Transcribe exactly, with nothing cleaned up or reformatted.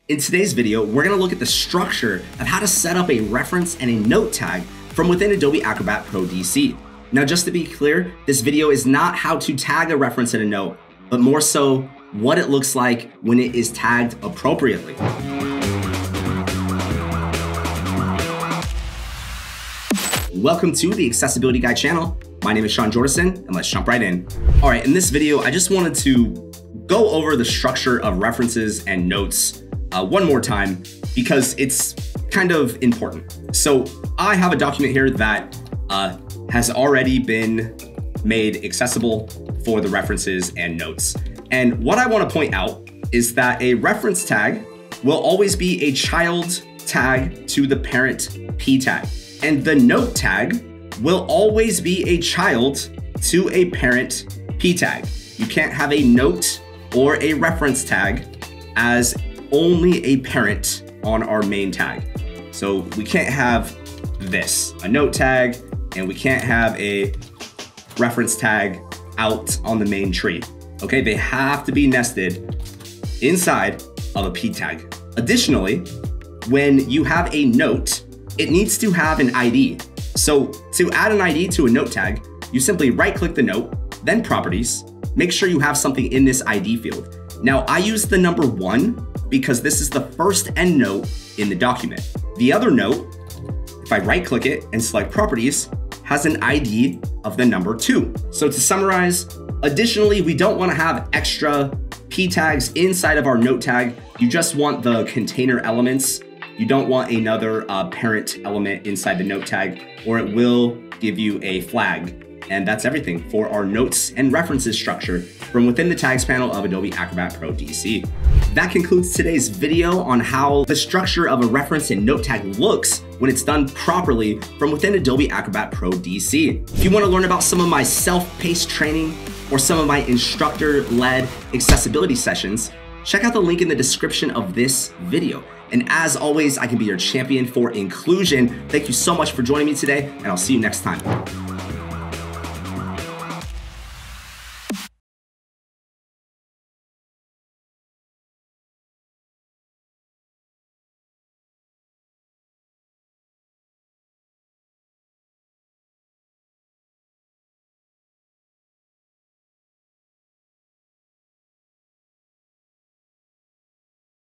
In today's video, we're gonna look at the structure of how to set up a reference and a note tag from within Adobe Acrobat Pro D C. Now, just to be clear, this video is not how to tag a reference and a note, but more so what it looks like when it is tagged appropriately. Welcome to the Accessibility Guide channel. My name is Sean Jordison, and let's jump right in. All right, in this video, I just wanted to go over the structure of references and notes uh, one more time because it's kind of important. So I have a document here that uh, has already been made accessible for the references and notes. And what I want to point out is that a reference tag will always be a child tag to the parent P tag. And the note tag will always be a child to a parent P tag. You can't have a note or a reference tag as only a parent on our main tag. So we can't have this, a note tag, and we can't have a reference tag out on the main tree. Okay, they have to be nested inside of a P tag. Additionally, when you have a note, it needs to have an I D. So to add an I D to a note tag, you simply right click the note, then properties, make sure you have something in this I D field. Now I use the number one because this is the first end note in the document. The other note, if I right click it and select properties, has an I D of the number two. So to summarize, additionally, we don't want to have extra P tags inside of our note tag. You just want the container elements. You don't want another uh, parent element inside the note tag, or it will give you a flag. And that's everything for our notes and references structure from within the tags panel of Adobe Acrobat Pro D C. That concludes today's video on how the structure of a reference and note tag looks when it's done properly from within Adobe Acrobat Pro D C. If you want to learn about some of my self-paced training or some of my instructor-led accessibility sessions, check out the link in the description of this video. And as always, I can be your champion for inclusion. Thank you so much for joining me today, and I'll see you next time.